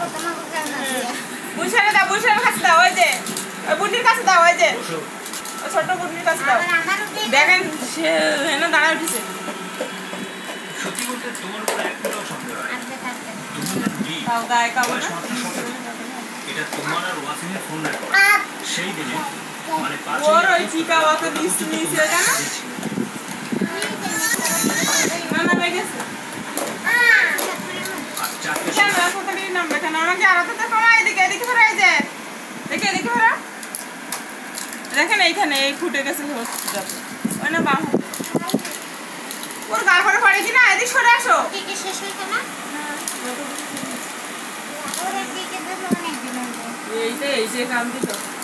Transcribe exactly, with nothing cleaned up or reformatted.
বুঝারে দাও, বুঝারে কাছে দাও, ওই যে ওই বুটির কাছে দাও, ওই যে ওই ছোট বুটির কাছে দাও। দেখেন সে এনে দাঁড়ায় উঠেছে। সত্যি বলতে তোমার উপর একটাও সন্দেহ হয় তাও গায়ে কাবো না। এটা তোমার আর ওয়াসিমের ফোন রেকর্ড। সেই দিনে মানে পাঁচ ওর ওই চিকা ওকে দিস নিয়েছিল কেন? না না হয়ে গেছে। কেন কোথায় নামবে কেন? আমাকে আরো তো কমা, এদিকে এদিকে ফেরা, এই যে দেখে এদিকে ফেরা। দেখেন এইখানে এই ফুটে গেছে হসপিটাল, ওই না বাম হাতে। ওর গা করে পড়ে কিনা, এদিকে সরে আসো। শেষ হইতো না? এই যে এই যে কাম দিত।